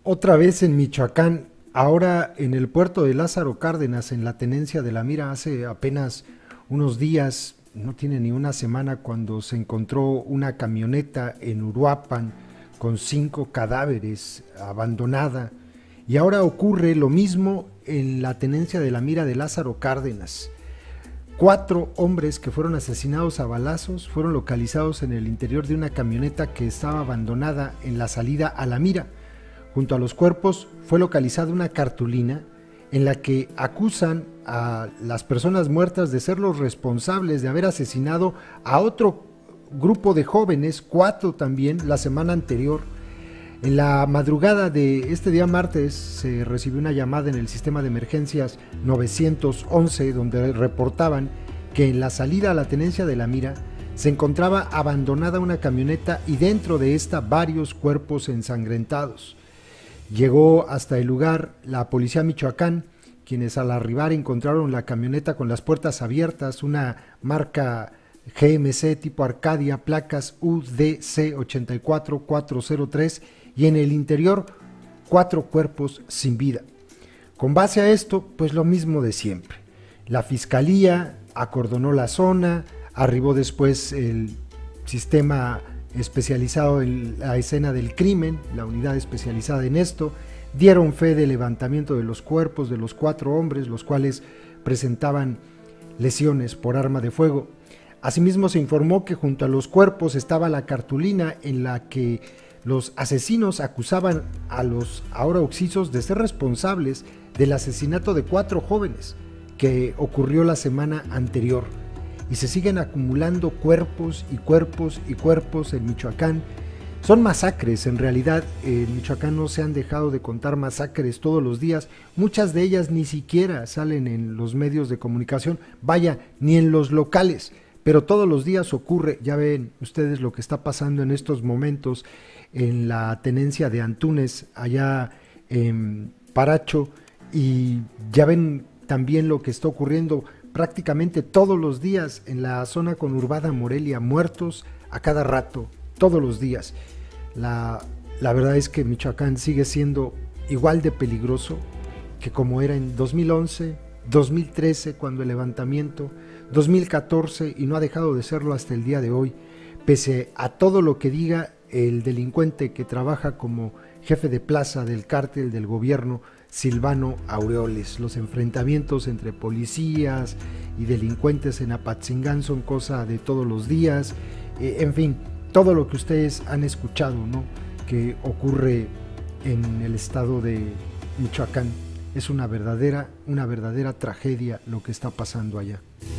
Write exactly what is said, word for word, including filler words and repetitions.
Otra vez en Michoacán, ahora en el puerto de Lázaro Cárdenas, en la tenencia de La Mira, hace apenas unos días, no tiene ni una semana, cuando se encontró una camioneta en Uruapan con cinco cadáveres abandonada. Y ahora ocurre lo mismo en la tenencia de La Mira de Lázaro Cárdenas. Cuatro hombres que fueron asesinados a balazos fueron localizados en el interior de una camioneta que estaba abandonada en la salida a La Mira. Junto a los cuerpos fue localizada una cartulina en la que acusan a las personas muertas de ser los responsables de haber asesinado a otro grupo de jóvenes, cuatro también, la semana anterior. En la madrugada de este día martes se recibió una llamada en el sistema de emergencias nueve once donde reportaban que en la salida a la tenencia de La Mira se encontraba abandonada una camioneta y dentro de esta varios cuerpos ensangrentados. Llegó hasta el lugar la policía Michoacán, quienes al arribar encontraron la camioneta con las puertas abiertas, una marca G M C tipo Arcadia, placas U D C ocho cuatro cuatro cero tres, y en el interior cuatro cuerpos sin vida. Con base a esto, pues lo mismo de siempre. La fiscalía acordonó la zona, arribó después el sistema especializado en la escena del crimen, la unidad especializada en esto, dieron fe del levantamiento de los cuerpos de los cuatro hombres, los cuales presentaban lesiones por arma de fuego. Asimismo se informó que junto a los cuerpos estaba la cartulina en la que los asesinos acusaban a los ahora occisos de ser responsables del asesinato de cuatro jóvenes que ocurrió la semana anterior. Y se siguen acumulando cuerpos y cuerpos y cuerpos en Michoacán. Son masacres, en realidad en Michoacán no se han dejado de contar masacres todos los días, muchas de ellas ni siquiera salen en los medios de comunicación, vaya, ni en los locales, pero todos los días ocurre. Ya ven ustedes lo que está pasando en estos momentos en la tenencia de Antúnez, allá en Paracho, y ya ven también lo que está ocurriendo prácticamente todos los días en la zona conurbada Morelia, muertos a cada rato, todos los días. La, la verdad es que Michoacán sigue siendo igual de peligroso que como era en dos mil once, dos mil trece cuando el levantamiento, dos mil catorce, y no ha dejado de serlo hasta el día de hoy, pese a todo lo que diga el delincuente que trabaja como jefe de plaza del cártel del gobierno, Silvano Aureoles. Los enfrentamientos entre policías y delincuentes en Apatzingán son cosa de todos los días, eh, en fin, todo lo que ustedes han escuchado, ¿no?, que ocurre en el estado de Michoacán. Es una verdadera, una verdadera tragedia lo que está pasando allá.